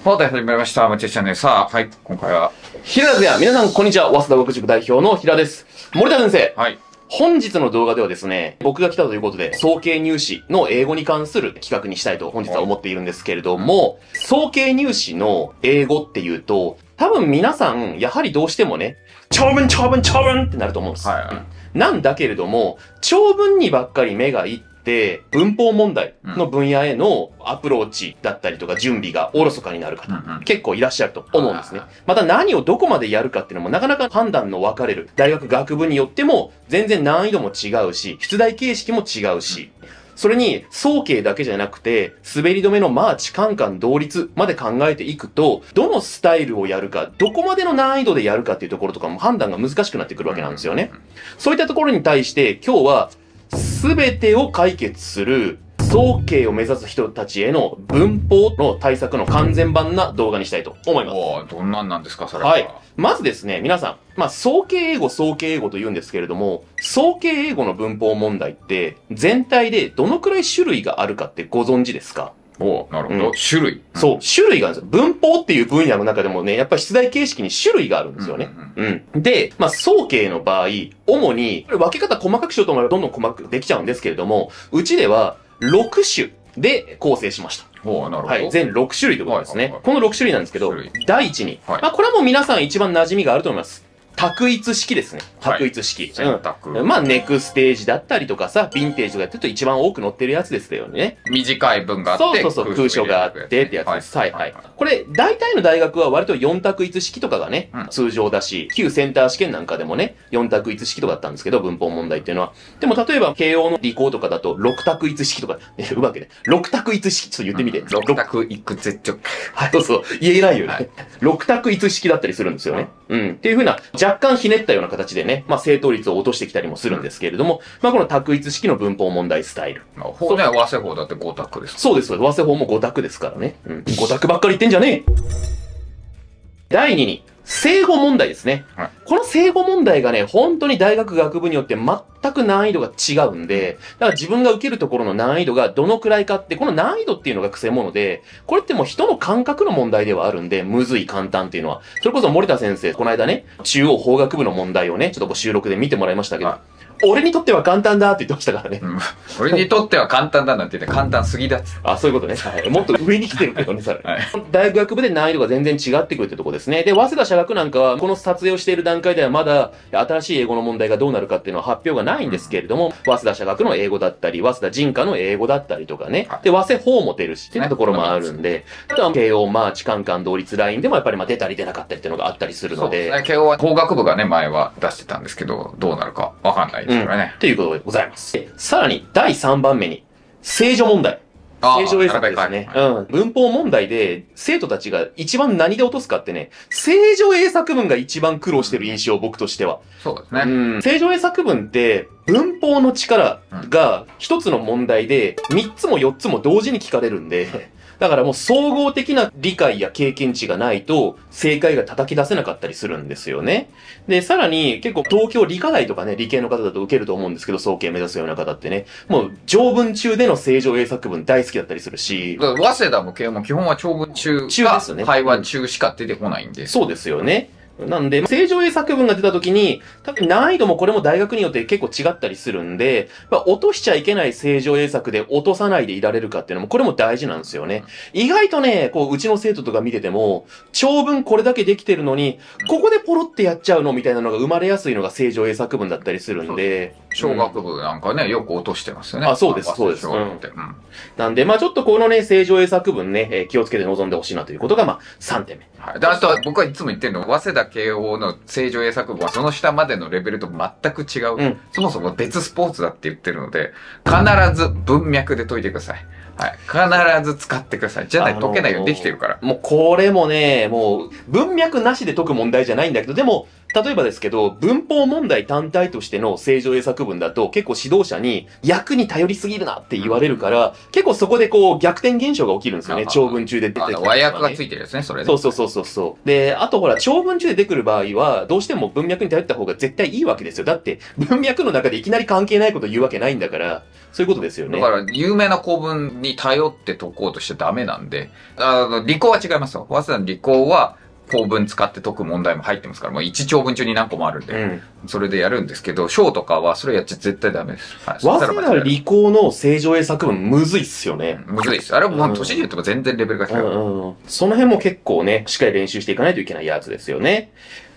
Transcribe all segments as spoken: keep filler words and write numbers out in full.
はい、始まりました。マチェチャンネル。さあ、はい、今回は。 平田や皆さん、こんにちは。早稲田学塾代表の平です。森田先生。 はい。 本日の動画ではですね、僕が来たということで、早慶入試の英語に関する企画にしたいと本日は思っているんですけれども、早慶入試の英語っていうと、多分皆さん、やはりどうしてもね、長文長文長文ってなると思うんです。 はい。 なんだけれども、長文にばっかり目がいって、文法問題の分野へのアプローチだったりとか準備がおろそかになる方、うんうん、結構いらっしゃると思うんですね。また何をどこまでやるかっていうのもなかなか判断の分かれる大学学部によっても全然難易度も違うし、出題形式も違うし、それに早慶だけじゃなくて滑り止めのマーチ、カンカン、同率まで考えていくと、どのスタイルをやるか、どこまでの難易度でやるかっていうところとかも判断が難しくなってくるわけなんですよね。そういったところに対して今日は全てを解決する早慶を目指す人たちへの文法の対策の完全版な動画にしたいと思います。 おー、どんなんなんですか、それは。 はい。まずですね、皆さん、まあ、早慶英語、早慶英語と言うんですけれども、早慶英語の文法問題って全体でどのくらい種類があるかってご存知ですか？ おなるほど、うん。種類、 うん、そう、種類があるんですよ。文法っていう分野の中でもね、やっぱり出題形式に種類があるんですよね。うん、うんうん。で、まあ、早慶の場合、主に、分け方細かくしようと思えばどんどん細かくできちゃうんですけれども、うちではろく種で構成しました。 おなるほど。 はい。全ろく種類ということですね。はいはいはい、このろく種類なんですけど、第一に、はい、まあ、これはもう皆さん一番馴染みがあると思います。択一式ですね。択一式。 選択。 うん。まあ、ネクステージだったりとかさ、ヴィンテージとかやってると一番多く載ってるやつですよね。 短い文があって。 そうそうそう、空所があってってやつです。はい、はい、はい。これ、大体の大学は割とよん択一式とかがね、うん、通常だし、旧センター試験なんかでもね、よん択一式とかだったんですけど、文法問題っていうのは。でも、例えば、慶応の理工とかだと、ろく択一式とか、ね、うまくね、ろく択一式、ちょっと言ってみて。 ろく択一絶頂。 はい、そうそう、言えないよね。はい、ろく択一式だったりするんですよね。うん。っていう風な、若干ひねったような形でね、まあ、正答率を落としてきたりもするんですけれども、まあ、この択一式の文法問題スタイル。 まあ、法ね、和製法だってご択です。 そうです。和製法もご択ですからね。うん。ご択ばっかり言ってんじゃねえ。だいにに、正語問題ですね。はい、この正語問題がね、本当に大学学部によって全く難易度が違うんで、だから自分が受けるところの難易度がどのくらいかって、この難易度っていうのが癖物で、これってもう人の感覚の問題ではあるんで、むずい簡単っていうのは。それこそ森田先生、この間ね、中央法学部の問題をね、ちょっとこう収録で見てもらいましたけど、はい、俺にとっては簡単だって言ってましたからね。うん、 俺にとっては簡単だなんて言って簡単すぎだっつって。 あ、そういうことね。はい。もっと上に来てるけどね、それ。はい、大学学部で難易度が全然違ってくるってとこですね。で、早稲田社学なんかは、この撮影をしている段階ではまだ、新しい英語の問題がどうなるかっていうのは発表がないんですけれども、うん、早稲田社学の英語だったり、早稲田人科の英語だったりとかね。で、早稲法も出るし、っていうところもあるんで、あとは、慶応、マーチ、カンカン、同率ラインでもやっぱりまあ出たり出なかったりっていうのがあったりするので。 そうですね。慶応は法学部がね、前は出してたんですけど、どうなるかわかんないですからね。 うん、っていうことでございます。さらに、だいさんばんめに、正序問題。正序英作ですね。うん。文法問題で、生徒たちが一番何で落とすかってね、正序英作文が一番苦労してる印象、僕としては。 そうですね。うん。 正序英作文って、文法の力が一つの問題で、三つも四つも同時に聞かれるんで、だからもう総合的な理解や経験値がないと正解が叩き出せなかったりするんですよね。で、さらに結構東京理科大とかね、理系の方だと受けると思うんですけど、早慶目指すような方ってね、もう長文中での正常英作文大好きだったりするし。 早稲田も慶応も基本は長文中中ですね。 会話中しか出てこないんで。 そうですよね。なんで、正常英作文が出た時に、多分難易度もこれも大学によって結構違ったりするんで、まあ、落としちゃいけない正常英作で落とさないでいられるかっていうのも、これも大事なんですよね。意外とね、こう、うちの生徒とか見てても、長文これだけできてるのに、ここでポロってやっちゃうのみたいなのが生まれやすいのが正常英作文だったりするんで。 小学部なんかね、よく落としてますよね。 あ、そうです、そうです。うん。なんで、まあちょっとこのね、正常英作文ね、えー、気をつけて臨んでほしいなということが、まあさんてんめ。 はい。で、あとは僕はいつも言ってるのは、早稲田慶応の正常英作文はその下までのレベルと全く違う。うん、そもそも別スポーツだって言ってるので、必ず文脈で解いてください。はい。必ず使ってください。じゃないと解けないようにできてるから。 もうこれもね、もう文脈なしで解く問題じゃないんだけど、でも、 例えばですけど、文法問題単体としての正常英作文だと結構指導者に役に頼りすぎるなって言われるから、結構そこでこう逆転現象が起きるんですよね。長文中で出てきたりとか、ね。 和訳がついてるやつね、それね。 そうそうそうそうそう。で、あとほら、長文中で出てくる場合は、どうしても文脈に頼った方が絶対いいわけですよ。だって、文脈の中でいきなり関係ないこと言うわけないんだから、そういうことですよね。 だから、有名な構文に頼って解こうとしちゃダメなんで、あの、理工は違いますよ。早稲田の理工は、構文使って解く問題も入ってますから、もう一長文中に何個もあるんで、うん、それでやるんですけど、小とかはそれやっちゃ絶対ダメです。はい、 早稲田理工の正常英作文むずいっすよね。 むずいっす。あれはもう都市で言うとか全然レベルが違う、 うんうん。その辺も結構ね、しっかり練習していかないといけないやつですよね。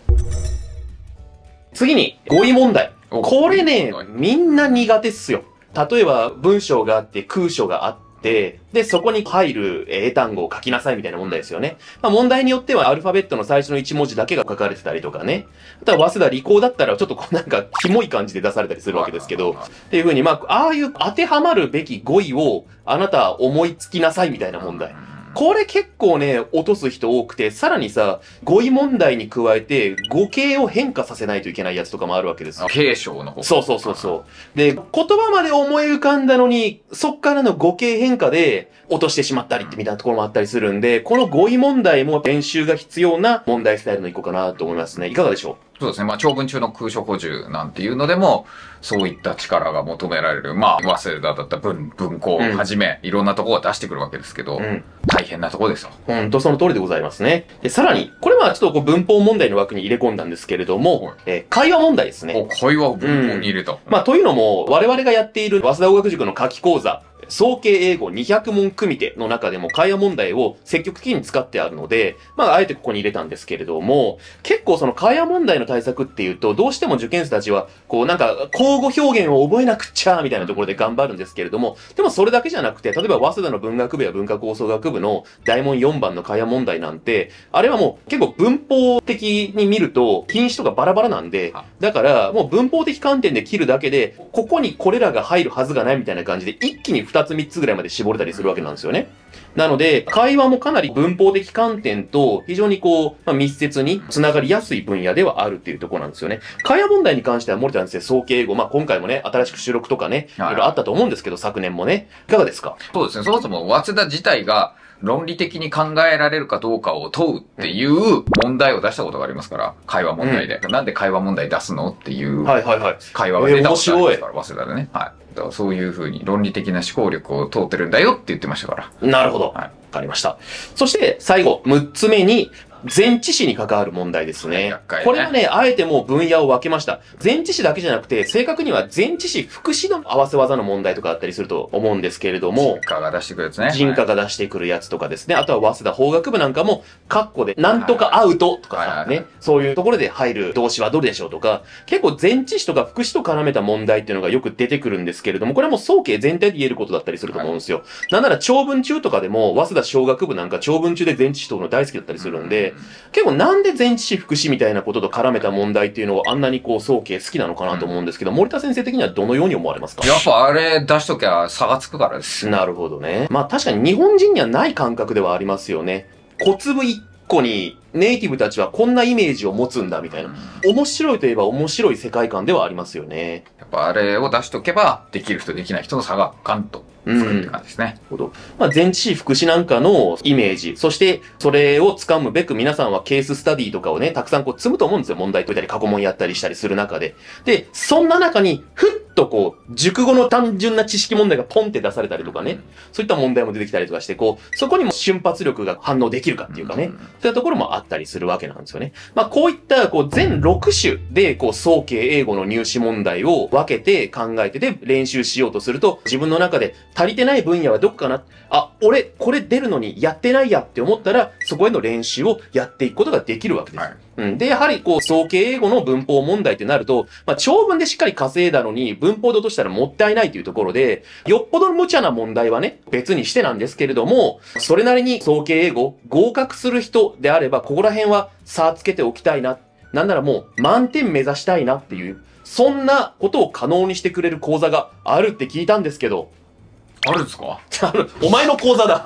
次に、語彙問題。これね、みんな苦手っすよ。例えば、文章があって空所があって、で、で、そこに入る英単語を書きなさいみたいな問題ですよね。まあ問題によってはアルファベットの最初のいち文字だけが書かれてたりとかね。あとは早稲田理工だったらちょっとこうなんかキモい感じで出されたりするわけですけど、っていう風にまあ、ああいう当てはまるべき語彙をあなた思いつきなさいみたいな問題。これ結構ね、落とす人多くて、さらにさ、語彙問題に加えて、語形を変化させないといけないやつとかもあるわけですよ。 継承の方。 そうそうそうそう。で、言葉まで思い浮かんだのに、そっからの語形変化で落としてしまったりってみたいなところもあったりするんで、この語彙問題も練習が必要な問題スタイルの一個かなと思いますね。いかがでしょう？ そうですね。まあ、長文中の空所補充なんていうのでも、そういった力が求められる。まあ、早稲田だった文、文庫をはじめ、うん、いろんなところが出してくるわけですけど、うん、大変なところですよ。 ほんとその通りでございますね。で、さらに、これはちょっとこう文法問題の枠に入れ込んだんですけれども、えー、会話問題ですね。 お、会話を文法に入れた。うん、 まあ、というのも、我々がやっている早稲田語学塾の夏季講座、総計英語にひゃく問組手の中でも会話問題を積極的に使ってあるので、まあ、あえてここに入れたんですけれども、結構その会話問題の対策っていうと、どうしても受験生たちは、こうなんか、口語表現を覚えなくっちゃ、みたいなところで頑張るんですけれども、でもそれだけじゃなくて、例えば早稲田の文学部や文化構想学部の大問よんばんの会話問題なんて、あれはもう結構文法的に見ると、品詞とかバラバラなんで、だからもう文法的観点で切るだけで、ここにこれらが入るはずがないみたいな感じで、一気にふたつみっつぐらいまで絞れたりするわけなんですよね。なので、会話もかなり文法的観点と非常にこう、まあ、密接につながりやすい分野ではあるっていうところなんですよね。会話問題に関しては森田先生、総計英語、まあ今回もね、新しく収録とかね、いろいろあったと思うんですけど、昨年もね。いかがですか？ そうですね。そもそも早稲田自体が論理的に考えられるかどうかを問うっていう問題を出したことがありますから、会話問題で。うん、なんで会話問題出すのっていう。はいはいはい。会話が出たことがありますから、早稲田でね。はい。だからそういうふうに論理的な思考力を問うてるんだよって言ってましたから。 なるほど。はい。わかりました。そして最後、むっつめに、前置詞に関わる問題ですね。ねこれはね、あえてもう分野を分けました。前置詞だけじゃなくて、正確には前置詞副詞の合わせ技の問題とかあったりすると思うんですけれども。 人科が出してくるやつね。 人科が出してくるやつとかですね。はい、あとは早稲田法学部なんかも、カッコで、なんとかアウトとかさ、ね、そういうところで入る動詞はどれでしょうとか、結構前置詞とか副詞と絡めた問題っていうのがよく出てくるんですけれども、これはもう総計全体で言えることだったりすると思うんですよ。はい、なんなら長文中とかでも、早稲田小学部なんか長文中で前置詞とるの大好きだったりするんで、結構なんで前置詞副詞みたいなことと絡めた問題っていうのをあんなにこう総計好きなのかなと思うんですけど、うん、森田先生的にはどのように思われますか？ やっぱあれ出しときゃ差がつくからです。 なるほどね。まあ確かに日本人にはない感覚ではありますよね。小粒一個にネイティブたちはこんなイメージを持つんだみたいな。うん、面白いといえば面白い世界観ではありますよね。 やっぱあれを出しとけばできる人できない人の差がガンと。うん。って感じですね。なるほど。まあ、前置詞副詞なんかのイメージ、そしてそれを掴むべく皆さんはケーススタディとかをね、たくさんこう積むと思うんですよ。問題解いたり過去問やったりしたりする中で。で、そんな中に、ふっとこう、熟語の単純な知識問題がポンって出されたりとかね、そういった問題も出てきたりとかして、こう、そこにも瞬発力が反応できるかっていうかね、そういうところもあったりするわけなんですよね。まあ、こういった、こう、全ろく種で、こう、総計英語の入試問題を分けて考えてで練習しようとすると、自分の中で足りてない分野はどこかな、あ、俺、これ出るのにやってないやって思ったら、そこへの練習をやっていくことができるわけです。はい、うん。で、やはり、こう、総計英語の文法問題ってなると、まあ、長文でしっかり稼いだのに、文法で落としたらもったいないというところで、よっぽど無茶な問題はね、別にしてなんですけれども、それなりに総計英語、合格する人であれば、ここら辺は差つけておきたいな。なんならもう、満点目指したいなっていう、そんなことを可能にしてくれる講座があるって聞いたんですけど。 あるんですか？ お前の講座だ。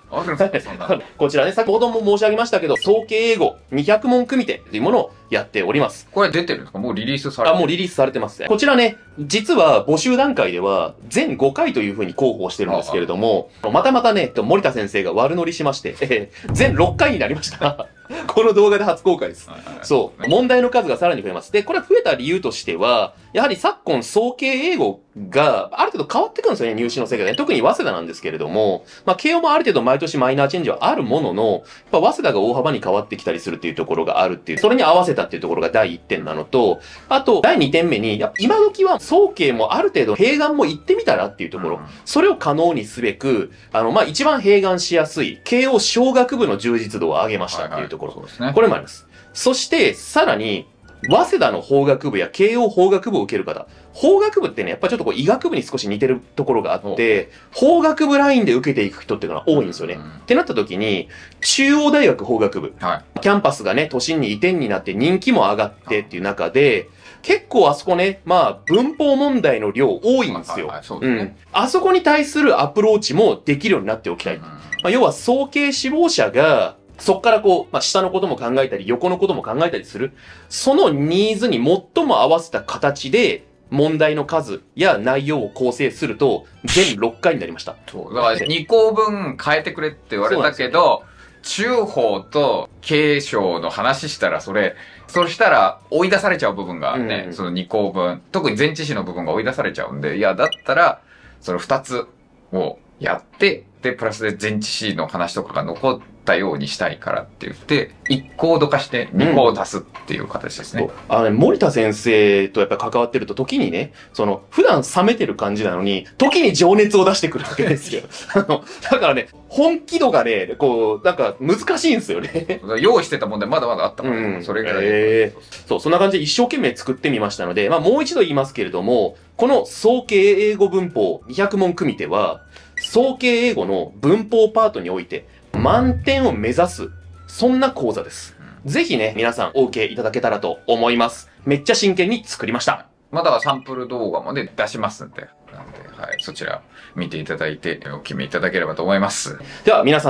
あるんですか、そんなの。 こちらね、先ほども申し上げましたけど、早慶英語にひゃくもん組手というものをやっております。 これ出てるんですか？もうリリースされてる？ あ、もうリリースされてますね。こちらね、実は募集段階では全ごかいというふうに広報してるんですけれども、またまたね、森田先生が悪乗りしまして、えー、全ろっかいになりました。この動画で初公開です。そう。問題の数がさらに増えます。で、これ増えた理由としては、やはり昨今早慶英語がある程度変わってくるんですよね、入試の世界で。特に早稲田なんですけれども、まあ、慶応もある程度毎年マイナーチェンジはあるものの、やっぱ早稲田が大幅に変わってきたりするっていうところがあるっていう、それに合わせたっていうところがだいいってんなのと、あと、だいにてんめに、やっぱ今時は早慶もある程度併願も行ってみたらっていうところ、うん、それを可能にすべく、あの、まあ、一番併願しやすい、慶応小学部の充実度を上げましたっていうところ。はいはい、そうですね。これもあります。そして、さらに、早稲田の法学部や慶応法学部を受ける方。法学部ってね、やっぱちょっとこう医学部に少し似てるところがあって、法学部ラインで受けていく人っていうのが多いんですよね。うん、ってなった時に、中央大学法学部。はい、キャンパスがね、都心に移転になって人気も上がってっていう中で、結構あそこね、まあ、文法問題の量多いんですよ。うん。あそこに対するアプローチもできるようになっておきたい。うん、まあ、要は、早慶志望者が、そっからこう、まあ、下のことも考えたり、横のことも考えたりする。そのニーズに最も合わせた形で、問題の数や内容を構成すると、全ろっかいになりました。 そう。だからにこぶん変えてくれって言われたけど、中法と慶小の話したらそれ、そしたら追い出されちゃう部分がね、うん、そのにこぶん、特に前置詞の部分が追い出されちゃうんで、いや、だったら、そのふたつをやって、で、プラスで前置詞の話とかが残ったようにしたいからって言って、いちコード化してにこを足すっていう形ですね。うん、 あのね、森田先生とやっぱり関わってると時にね、その、普段冷めてる感じなのに、時に情熱を出してくるわけですよ。あの、だからね、本気度がね、こう、なんか難しいんですよね。 用意してた問題まだまだあったもんね。うん、それぐらい。 えー、そう、そんな感じで一生懸命作ってみましたので、まあもう一度言いますけれども、この早慶英語文法にひゃくもん組手は、早慶英語の文法パートにおいて満点を目指す、そんな講座です。うん、ぜひね、皆さんお受けいただけたらと思います。めっちゃ真剣に作りました。 まあだからサンプル動画もね、出しますんで。なんで、はい、そちら見ていただいてお決めいただければと思います。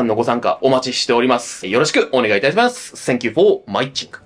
では皆さんのご参加お待ちしております。よろしくお願いいたします。Thank you for watching.